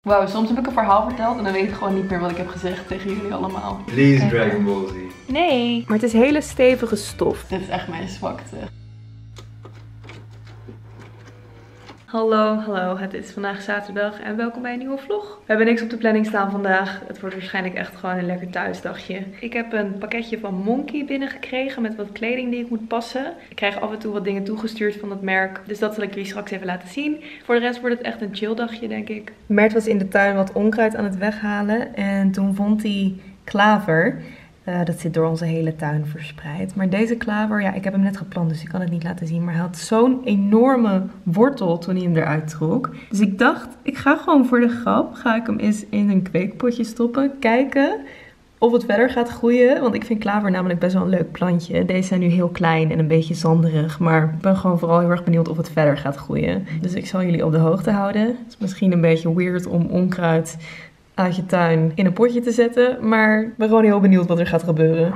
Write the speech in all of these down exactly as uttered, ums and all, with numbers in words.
Wauw, soms heb ik een verhaal verteld en dan weet ik gewoon niet meer wat ik heb gezegd tegen jullie allemaal. Please, Kijk. Dragon Ball Z. Nee. Maar het is hele stevige stof. Dit is echt mijn zwakte. Hallo, hallo. Het is vandaag zaterdag en welkom bij een nieuwe vlog. We hebben niks op de planning staan vandaag. Het wordt waarschijnlijk echt gewoon een lekker thuisdagje. Ik heb een pakketje van Monki binnengekregen met wat kleding die ik moet passen. Ik krijg af en toe wat dingen toegestuurd van het merk. Dus dat zal ik jullie straks even laten zien. Voor de rest wordt het echt een chill dagje, denk ik. Mert was in de tuin wat onkruid aan het weghalen en toen vond hij klaver. Uh, dat zit door onze hele tuin verspreid. Maar deze klaver, ja, ik heb hem net geplant, dus ik kan het niet laten zien. Maar hij had zo'n enorme wortel toen hij hem eruit trok. Dus ik dacht, ik ga gewoon voor de grap, ga ik hem eens in een kweekpotje stoppen. Kijken of het verder gaat groeien. Want ik vind klaver namelijk best wel een leuk plantje. Deze zijn nu heel klein en een beetje zanderig. Maar ik ben gewoon vooral heel erg benieuwd of het verder gaat groeien. Dus ik zal jullie op de hoogte houden. Het is misschien een beetje weird om onkruid uit je tuin in een potje te zetten. Maar ik ben gewoon heel benieuwd wat er gaat gebeuren.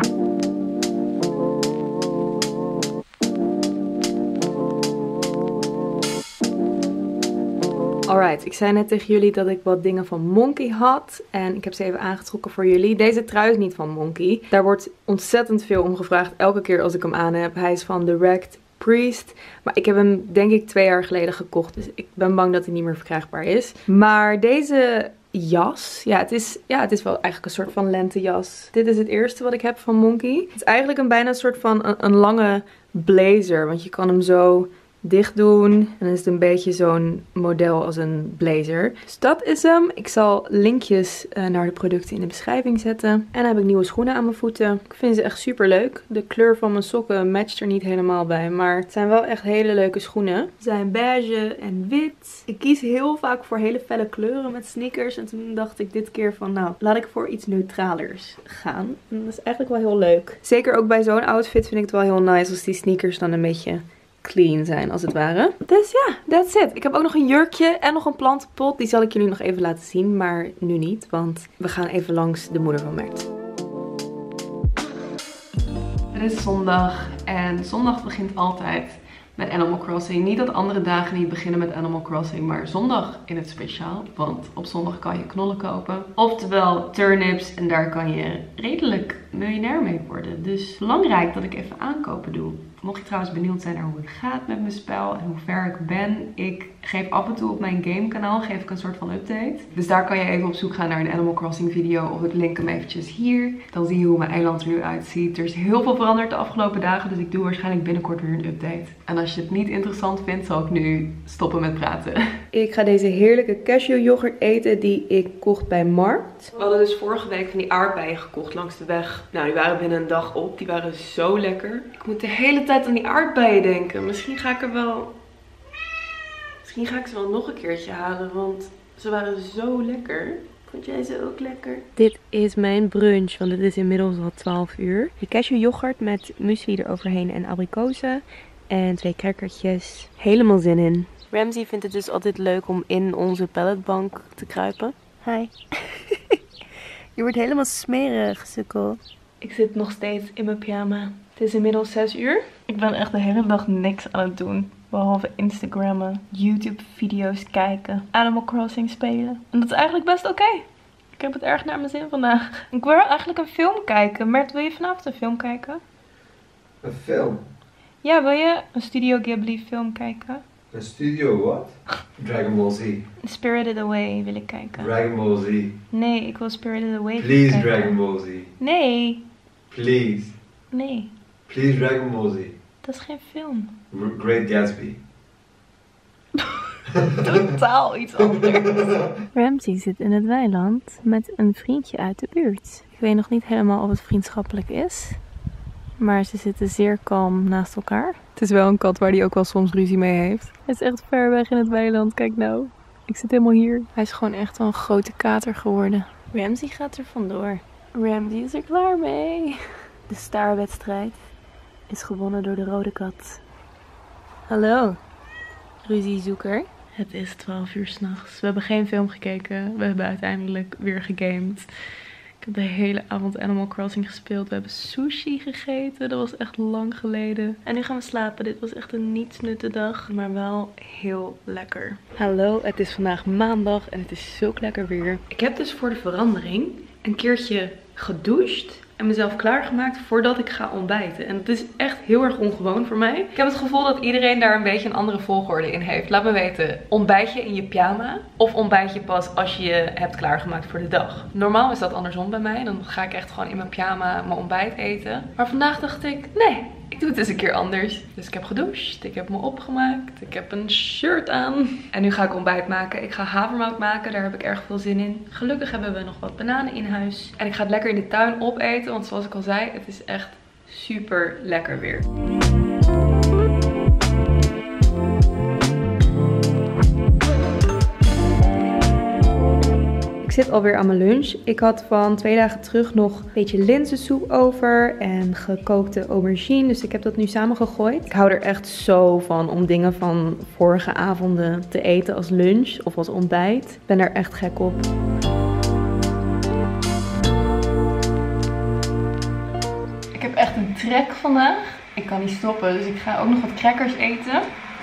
Alright, ik zei net tegen jullie dat ik wat dingen van Monki had. En ik heb ze even aangetrokken voor jullie. Deze trui is niet van Monki. Daar wordt ontzettend veel om gevraagd elke keer als ik hem aan heb. Hij is van Direct Priest. Maar ik heb hem denk ik twee jaar geleden gekocht. Dus ik ben bang dat hij niet meer verkrijgbaar is. Maar deze jas. Ja, het is, ja, het is wel eigenlijk een soort van lentejas. Dit is het eerste wat ik heb van Monki. Het is eigenlijk een bijna een soort van een, een lange blazer. Want je kan hem zo dicht doen. En dan is het een beetje zo'n model als een blazer. Dus dat is hem. Ik zal linkjes uh, naar de producten in de beschrijving zetten. En dan heb ik nieuwe schoenen aan mijn voeten. Ik vind ze echt super leuk. De kleur van mijn sokken matcht er niet helemaal bij. Maar het zijn wel echt hele leuke schoenen. Ze zijn beige en wit. Ik kies heel vaak voor hele felle kleuren met sneakers. En toen dacht ik dit keer van nou, laat ik voor iets neutralers gaan. En dat is eigenlijk wel heel leuk. Zeker ook bij zo'n outfit vind ik het wel heel nice als die sneakers dan een beetje clean zijn als het ware. Dus ja, that's it. Ik heb ook nog een jurkje en nog een plantenpot. Die zal ik jullie nog even laten zien, maar nu niet. Want we gaan even langs de moeder van Mert. Het is zondag en zondag begint altijd met Animal Crossing. Niet dat andere dagen niet beginnen met Animal Crossing, maar zondag in het speciaal. Want op zondag kan je knollen kopen. Oftewel turnips en daar kan je redelijk miljonair mee worden. Dus belangrijk dat ik even aankopen doe. Mocht je trouwens benieuwd zijn naar hoe het gaat met mijn spel en hoe ver ik ben. Ik geef af en toe op mijn gamekanaal geef ik een soort van update. Dus daar kan je even op zoek gaan naar een Animal Crossing video. Of ik link hem eventjes hier. Dan zie je hoe mijn eiland er nu uitziet. Er is heel veel veranderd de afgelopen dagen. Dus ik doe waarschijnlijk binnenkort weer een update. En als je het niet interessant vindt, zal ik nu stoppen met praten. Ik ga deze heerlijke cashew yoghurt eten die ik kocht bij Markt. We hadden dus vorige week van die aardbeien gekocht langs de weg. Nou, die waren binnen een dag op. Die waren zo lekker. Ik moet de hele tijd aan die aardbeien denken. Misschien ga ik er wel... Misschien ga ik ze wel nog een keertje halen, want ze waren zo lekker. Vond jij ze ook lekker? Dit is mijn brunch, want het is inmiddels al twaalf uur. De cashew yoghurt met muesli eroverheen en abrikozen. En twee crackertjes. Helemaal zin in. Ramsey vindt het dus altijd leuk om in onze palletbank te kruipen. Hi. Je wordt helemaal smerig, sukkel. Ik zit nog steeds in mijn pyjama. Het is inmiddels zes uur. Ik ben echt de hele dag niks aan het doen. Behalve Instagrammen, YouTube video's kijken, Animal Crossing spelen. En dat is eigenlijk best oké. Okay. Ik heb het erg naar mijn zin vandaag. Ik wil eigenlijk een film kijken. Mert, wil je vanavond een film kijken? Een film? Ja, wil je een Studio Ghibli film kijken? Een studio wat? Dragon Ball Z. Spirited Away wil ik kijken. Dragon Ball Z. Nee, ik wil Spirited Away Please kijken. Dragon Ball Z. Nee. Please. Nee. Please Dragon Ball Z. Dat is geen film. Great Gatsby. Totaal iets anders. Ramsey zit in het weiland met een vriendje uit de buurt. Ik weet nog niet helemaal of het vriendschappelijk is. Maar ze zitten zeer kalm naast elkaar. Het is wel een kat waar hij ook wel soms ruzie mee heeft. Hij is echt ver weg in het weiland. Kijk nou. Ik zit helemaal hier. Hij is gewoon echt wel een grote kater geworden. Ramsey gaat er vandoor. Ramsey is er klaar mee. De staarwedstrijd is gewonnen door de rode kat. Hallo, ruziezoeker. Het is twaalf uur 's nachts. We hebben geen film gekeken. We hebben uiteindelijk weer gegamed. Ik heb de hele avond Animal Crossing gespeeld. We hebben sushi gegeten. Dat was echt lang geleden. En nu gaan we slapen. Dit was echt een nietsnutte dag. Maar wel heel lekker. Hallo, het is vandaag maandag. En het is zulk lekker weer. Ik heb dus voor de verandering een keertje gedoucht. En mezelf klaargemaakt voordat ik ga ontbijten. En dat is echt heel erg ongewoon voor mij. Ik heb het gevoel dat iedereen daar een beetje een andere volgorde in heeft. Laat me weten, ontbijt je in je pyjama? Of ontbijt je pas als je je hebt klaargemaakt voor de dag? Normaal is dat andersom bij mij. Dan ga ik echt gewoon in mijn pyjama mijn ontbijt eten. Maar vandaag dacht ik, nee, ik doe het eens een keer anders. Dus ik heb gedoucht, ik heb me opgemaakt, ik heb een shirt aan. En nu ga ik ontbijt maken. Ik ga havermout maken, daar heb ik erg veel zin in. Gelukkig hebben we nog wat bananen in huis. En ik ga het lekker in de tuin opeten, want zoals ik al zei, het is echt super lekker weer. Ik zit alweer aan mijn lunch. Ik had van twee dagen terug nog een beetje linzensoep over en gekookte aubergine. Dus ik heb dat nu samengegooid. Ik hou er echt zo van om dingen van vorige avonden te eten als lunch of als ontbijt. Ik ben er echt gek op. Ik heb echt een trek vandaag. Ik kan niet stoppen, dus ik ga ook nog wat crackers eten.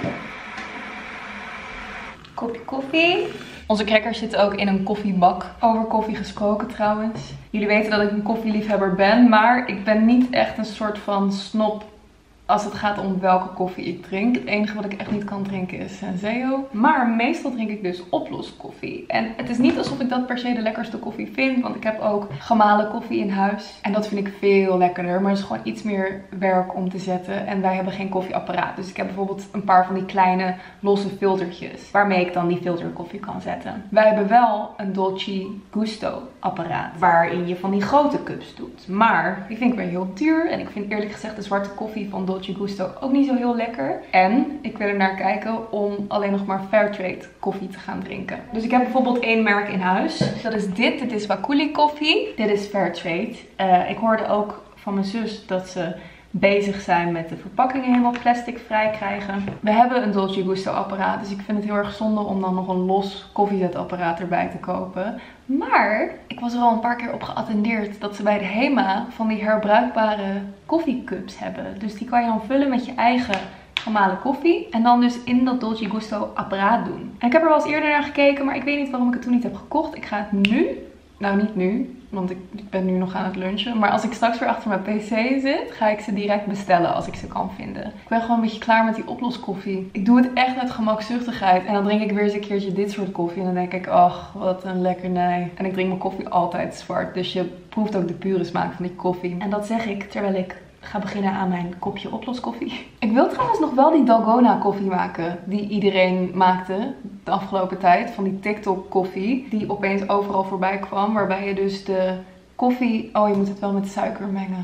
Kopje koffie. Onze crackers zitten ook in een koffiebak. Over koffie gesproken trouwens. Jullie weten dat ik een koffieliefhebber ben, maar ik ben niet echt een soort van snob als het gaat om welke koffie ik drink. Het enige wat ik echt niet kan drinken is Senseo. Maar meestal drink ik dus oploskoffie. En het is niet alsof ik dat per se de lekkerste koffie vind. Want ik heb ook gemalen koffie in huis. En dat vind ik veel lekkerder. Maar het is gewoon iets meer werk om te zetten. En wij hebben geen koffieapparaat. Dus ik heb bijvoorbeeld een paar van die kleine losse filtertjes. Waarmee ik dan die filterkoffie kan zetten. Wij hebben wel een Dolce Gusto apparaat. Waarin je van die grote cups doet. Maar die vind ik weer heel duur. En ik vind eerlijk gezegd de zwarte koffie van Dolce Gusto ook niet zo heel lekker. En ik wil er naar kijken om alleen nog maar Fairtrade koffie te gaan drinken. Dus ik heb bijvoorbeeld één merk in huis. Dat is dit. Dit is Wakuli koffie. Dit is Fairtrade. Uh, ik hoorde ook van mijn zus dat ze bezig zijn met de verpakkingen helemaal plasticvrij krijgen. We hebben een Dolce Gusto apparaat. Dus ik vind het heel erg zonde om dan nog een los koffiezetapparaat erbij te kopen. Maar ik was er al een paar keer op geattendeerd dat ze bij de Hema van die herbruikbare koffiecups hebben. Dus die kan je dan vullen met je eigen gemalen koffie. En dan dus in dat Dolce Gusto apparaat doen. En ik heb er wel eens eerder naar gekeken, maar ik weet niet waarom ik het toen niet heb gekocht. Ik ga het nu, nou niet nu, want ik, ik ben nu nog aan het lunchen. Maar als ik straks weer achter mijn pc zit, ga ik ze direct bestellen als ik ze kan vinden. Ik ben gewoon een beetje klaar met die oploskoffie. Ik doe het echt uit gemakzuchtigheid. En dan drink ik weer eens een keertje dit soort koffie. En dan denk ik, ach, wat een lekkernij. En ik drink mijn koffie altijd zwart. Dus je proeft ook de pure smaak van die koffie. En dat zeg ik terwijl ik ga beginnen aan mijn kopje oploskoffie. Ik wil trouwens nog wel die Dalgona koffie maken die iedereen maakte de afgelopen tijd. Van die TikTok koffie die opeens overal voorbij kwam. Waarbij je dus de koffie... Oh, je moet het wel met suiker mengen.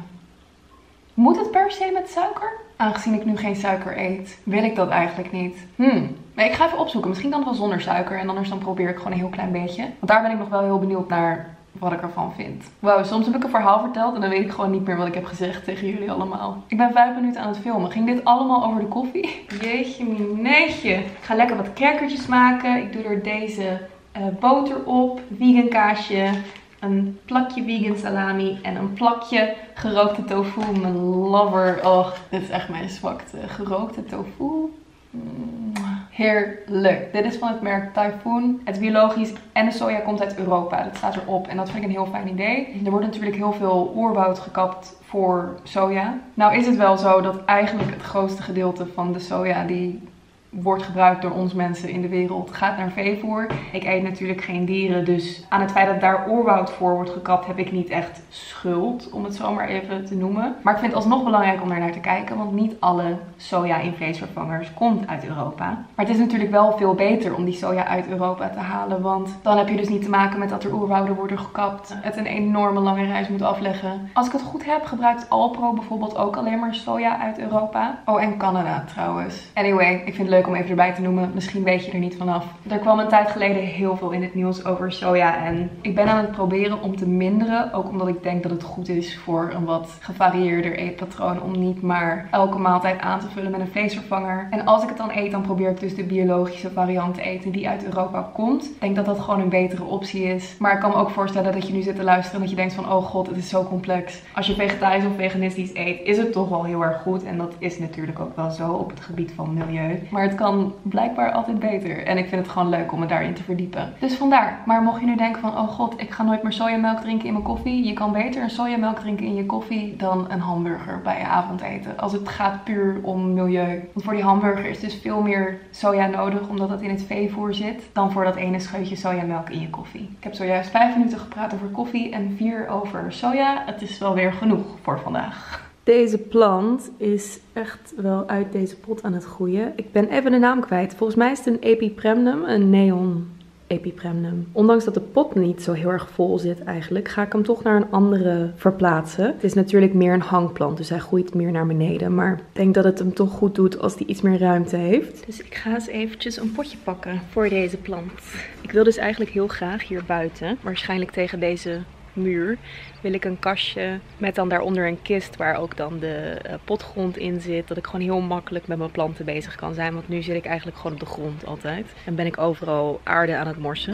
Moet het per se met suiker? Aangezien ik nu geen suiker eet, wil ik dat eigenlijk niet. Hmm. Maar ik ga even opzoeken. Misschien dan wel zonder suiker. En anders dan probeer ik gewoon een heel klein beetje. Want daar ben ik nog wel heel benieuwd naar wat ik ervan vind. Wow, soms heb ik een verhaal verteld en dan weet ik gewoon niet meer wat ik heb gezegd tegen jullie allemaal. Ik ben vijf minuten aan het filmen. Ging dit allemaal over de koffie? Jeetje mineetje. Ik ga lekker wat crackertjes maken. Ik doe er deze uh, boter op. Vegan kaasje. Een plakje vegan salami. En een plakje gerookte tofu. Mijn lover. Oh, dit is echt mijn zwakte. Gerookte tofu. Mm. Heerlijk. Dit is van het merk Typhoon. Het is biologisch en de soja komt uit Europa. Dat staat erop en dat vind ik een heel fijn idee. Er wordt natuurlijk heel veel oerwoud gekapt voor soja. Nou is het wel zo dat eigenlijk het grootste gedeelte van de soja die wordt gebruikt door ons mensen in de wereld gaat naar veevoer. Ik eet natuurlijk geen dieren, dus aan het feit dat daar oerwoud voor wordt gekapt heb ik niet echt schuld, om het zo maar even te noemen. Maar ik vind het alsnog belangrijk om daar naar te kijken, want niet alle soja in vleesvervangers komt uit Europa. Maar het is natuurlijk wel veel beter om die soja uit Europa te halen, want dan heb je dus niet te maken met dat er oerwouden worden gekapt, het een enorme lange reis moet afleggen. Als ik het goed heb, gebruikt Alpro bijvoorbeeld ook alleen maar soja uit Europa. Oh, en Canada trouwens. Anyway, ik vind het leuk leuk om even erbij te noemen. Misschien weet je er niet vanaf. Er kwam een tijd geleden heel veel in het nieuws over soja. En ik ben aan het proberen om te minderen. Ook omdat ik denk dat het goed is voor een wat gevarieerder eetpatroon. Om niet maar elke maaltijd aan te vullen met een vleesvervanger. En als ik het dan eet, dan probeer ik dus de biologische variant te eten die uit Europa komt. Ik denk dat dat gewoon een betere optie is. Maar ik kan me ook voorstellen dat je nu zit te luisteren en dat je denkt van, oh god, het is zo complex. Als je vegetarisch of veganistisch eet, is het toch wel heel erg goed. En dat is natuurlijk ook wel zo op het gebied van milieu. Maar het kan blijkbaar altijd beter. En ik vind het gewoon leuk om me daarin te verdiepen. Dus vandaar. Maar mocht je nu denken van, oh god, ik ga nooit meer sojamelk drinken in mijn koffie. Je kan beter een sojamelk drinken in je koffie dan een hamburger bij je avondeten. Als het gaat puur om milieu. Want voor die hamburger is dus veel meer soja nodig, omdat het in het veevoer zit, dan voor dat ene scheutje sojamelk in je koffie. Ik heb zojuist vijf minuten gepraat over koffie en vier over soja. Het is wel weer genoeg voor vandaag. Deze plant is echt wel uit deze pot aan het groeien. Ik ben even de naam kwijt. Volgens mij is het een epipremnum, een neon epipremnum. Ondanks dat de pot niet zo heel erg vol zit eigenlijk, ga ik hem toch naar een andere verplaatsen. Het is natuurlijk meer een hangplant, dus hij groeit meer naar beneden. Maar ik denk dat het hem toch goed doet als hij iets meer ruimte heeft. Dus ik ga eens eventjes een potje pakken voor deze plant. Ik wil dus eigenlijk heel graag hier buiten, waarschijnlijk tegen deze muur, wil ik een kastje met dan daaronder een kist waar ook dan de uh, potgrond in zit. Dat ik gewoon heel makkelijk met mijn planten bezig kan zijn. Want nu zit ik eigenlijk gewoon op de grond altijd. En ben ik overal aarde aan het morsen.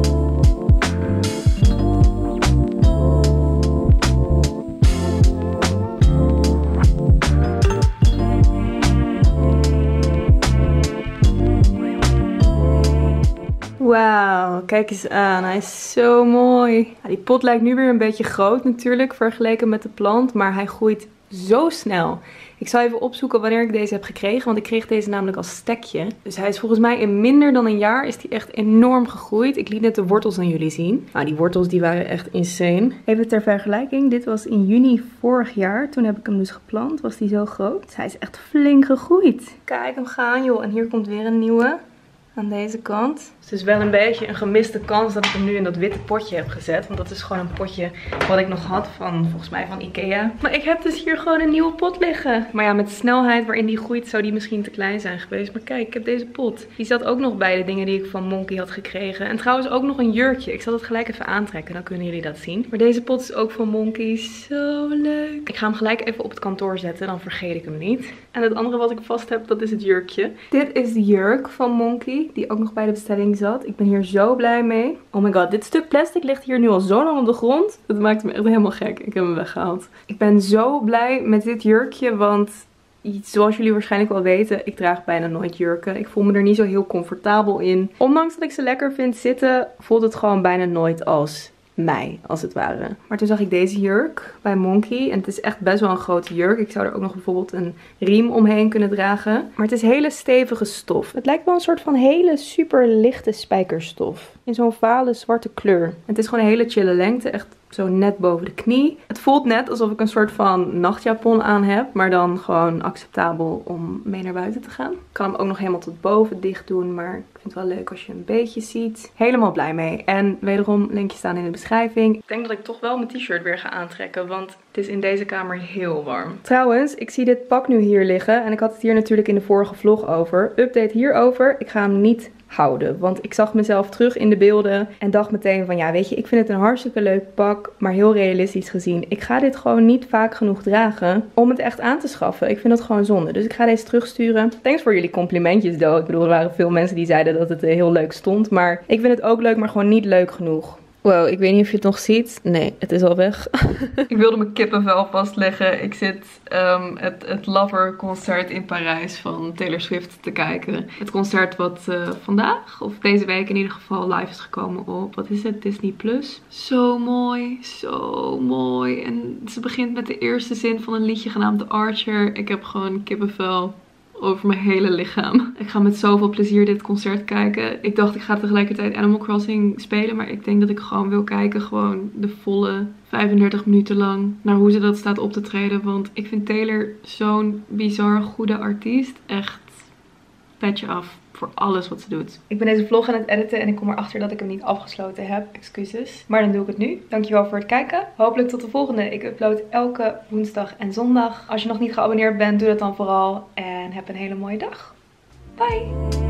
Wauw, kijk eens aan. Hij is zo mooi. Ja, die pot lijkt nu weer een beetje groot natuurlijk vergeleken met de plant. Maar hij groeit zo snel. Ik zal even opzoeken wanneer ik deze heb gekregen. Want ik kreeg deze namelijk als stekje. Dus hij is volgens mij in minder dan een jaar is hij echt enorm gegroeid. Ik liet net de wortels aan jullie zien. Nou, die wortels die waren echt insane. Even ter vergelijking. Dit was in juni vorig jaar. Toen heb ik hem dus geplant. Was die zo groot. Dus hij is echt flink gegroeid. Kijk hem gaan joh. En hier komt weer een nieuwe. Aan deze kant. Dus het is wel een beetje een gemiste kans dat ik hem nu in dat witte potje heb gezet. Want dat is gewoon een potje wat ik nog had van, volgens mij van Ikea. Maar ik heb dus hier gewoon een nieuwe pot liggen. Maar ja, met de snelheid waarin die groeit zou die misschien te klein zijn geweest. Maar kijk, ik heb deze pot. Die zat ook nog bij de dingen die ik van Monkey had gekregen. En trouwens ook nog een jurkje. Ik zal het gelijk even aantrekken, dan kunnen jullie dat zien. Maar deze pot is ook van Monkey. Zo leuk. Ik ga hem gelijk even op het kantoor zetten, dan vergeet ik hem niet. En het andere wat ik vast heb, dat is het jurkje. Dit is de jurk van Monkey. Die ook nog bij de bestelling zat. Ik ben hier zo blij mee. Oh my god, dit stuk plastic ligt hier nu al zo lang op de grond. Dat maakt me echt helemaal gek. Ik heb hem weggehaald. Ik ben zo blij met dit jurkje, want zoals jullie waarschijnlijk wel weten, ik draag bijna nooit jurken. Ik voel me er niet zo heel comfortabel in. Ondanks dat ik ze lekker vind zitten, voelt het gewoon bijna nooit als mij, als het ware. Maar toen zag ik deze jurk bij Monkey. En het is echt best wel een grote jurk. Ik zou er ook nog bijvoorbeeld een riem omheen kunnen dragen. Maar het is hele stevige stof. Het lijkt wel een soort van hele super lichte spijkerstof. In zo'n vale zwarte kleur. Het is gewoon een hele chille lengte. Echt zo net boven de knie. Het voelt net alsof ik een soort van nachtjapon aan heb. Maar dan gewoon acceptabel om mee naar buiten te gaan. Ik kan hem ook nog helemaal tot boven dicht doen. Maar ik vind het wel leuk als je een beetje ziet. Helemaal blij mee. En wederom, linkjes staan in de beschrijving. Ik denk dat ik toch wel mijn t-shirt weer ga aantrekken. Want het is in deze kamer heel warm. Trouwens, ik zie dit pak nu hier liggen. En ik had het hier natuurlijk in de vorige vlog over. Update hierover. Ik ga hem niet houden. Want ik zag mezelf terug in de beelden en dacht meteen van ja, weet je, ik vind het een hartstikke leuk pak, maar heel realistisch gezien. Ik ga dit gewoon niet vaak genoeg dragen om het echt aan te schaffen. Ik vind het gewoon zonde. Dus ik ga deze terugsturen. Thanks voor jullie complimentjes, though. Ik bedoel, er waren veel mensen die zeiden dat het heel leuk stond. Maar ik vind het ook leuk, maar gewoon niet leuk genoeg. Wow, ik weet niet of je het nog ziet. Nee, het is al weg. Ik wilde mijn kippenvel vastleggen. Ik zit um, het, het Lover concert in Parijs van Taylor Swift te kijken. Het concert wat uh, vandaag, of deze week in ieder geval, live is gekomen op, wat is het, Disney Plus. Zo mooi, zo mooi. En ze begint met de eerste zin van een liedje genaamd The Archer. Ik heb gewoon kippenvel over mijn hele lichaam. Ik ga met zoveel plezier dit concert kijken. Ik dacht ik ga tegelijkertijd Animal Crossing spelen. Maar ik denk dat ik gewoon wil kijken. Gewoon de volle vijfendertig minuten lang. Naar hoe ze dat staat op te treden. Want ik vind Taylor zo'n bizar goede artiest. Echt petje af voor alles wat ze doet. Ik ben deze vlog aan het editen en ik kom erachter dat ik hem niet afgesloten heb. Excuses. Maar dan doe ik het nu. Dankjewel voor het kijken. Hopelijk tot de volgende. Ik upload elke woensdag en zondag. Als je nog niet geabonneerd bent, doe dat dan vooral. En heb een hele mooie dag. Bye!